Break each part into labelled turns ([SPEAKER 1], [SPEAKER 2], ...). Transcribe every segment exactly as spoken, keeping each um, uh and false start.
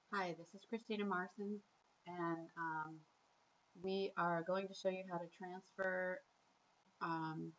[SPEAKER 1] Hi, this is Christina Marson, and um, we are going to show you how to transfer um,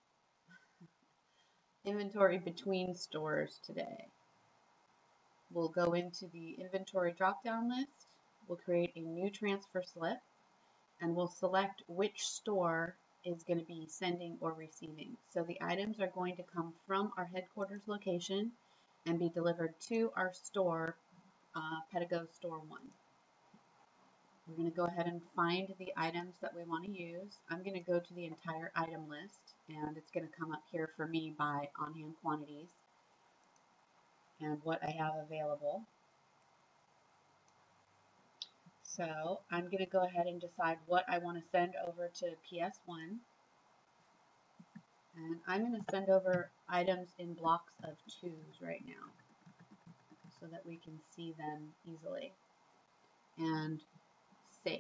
[SPEAKER 1] inventory between stores today. We'll go into the inventory drop-down list, we'll create a new transfer slip, and we'll select which store is going to be sending or receiving. So the items are going to come from our headquarters location and be delivered to our store, uh, Pedigo Store one. We're going to go ahead and find the items that we want to use. I'm going to go to the entire item list, and it's going to come up here for me by on-hand quantities and what I have available. So I'm going to go ahead and decide what I want to send over to P S one. And I'm going to send over items in blocks of twos right now so that we can see them easily. And save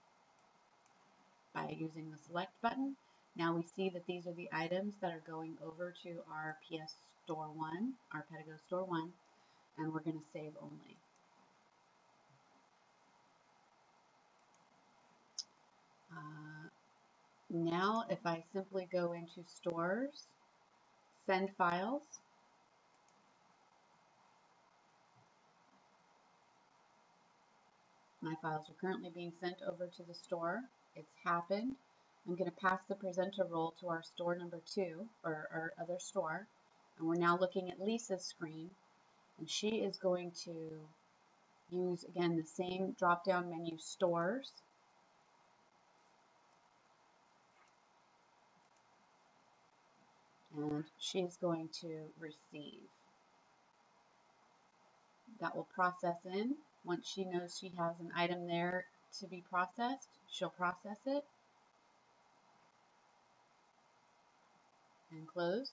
[SPEAKER 1] by using the select button. Now we see that these are the items that are going over to our P S Store one, our Pedigo Store one, and we're going to save only. Uh, now if I simply go into Stores, Send Files, my files are currently being sent over to the store. It's happened. I'm going to pass the presenter role to our store number two, or our other store, and we're now looking at Lisa's screen, and she is going to use, again, the same drop-down menu, Stores, and she's going to receive. That will process in. Once she knows she has an item there to be processed, she'll process it and close.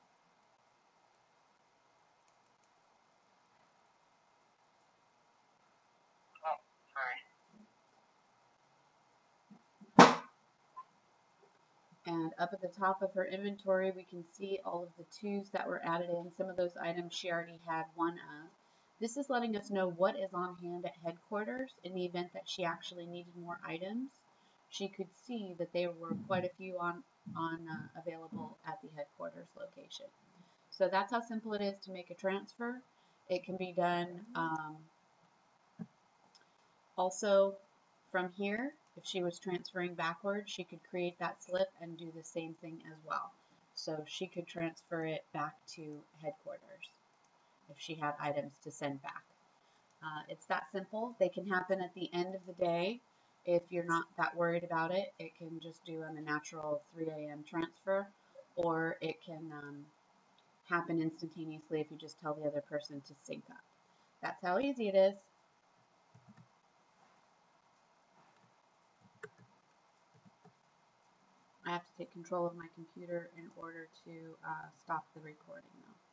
[SPEAKER 1] And up at the top of her inventory, we can see all of the twos that were added in. Some of those items she already had one of. This is letting us know what is on hand at headquarters in the event that she actually needed more items. She could see that there were quite a few on, on uh, available at the headquarters location. So that's how simple it is to make a transfer. It can be done um, also from here. If she was transferring backwards, she could create that slip and do the same thing as well. So she could transfer it back to headquarters if she had items to send back. Uh, it's that simple. They can happen at the end of the day. If you're not that worried about it, it can just do on a natural three A M transfer, or it can um, happen instantaneously if you just tell the other person to sync up. That's how easy it is. I have to take control of my computer in order to uh, stop the recording now.